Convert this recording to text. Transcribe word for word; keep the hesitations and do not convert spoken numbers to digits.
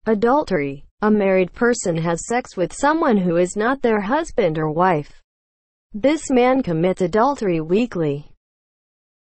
Adultery. A married person has sex with someone who is not their husband or wife. This man commits adultery weekly.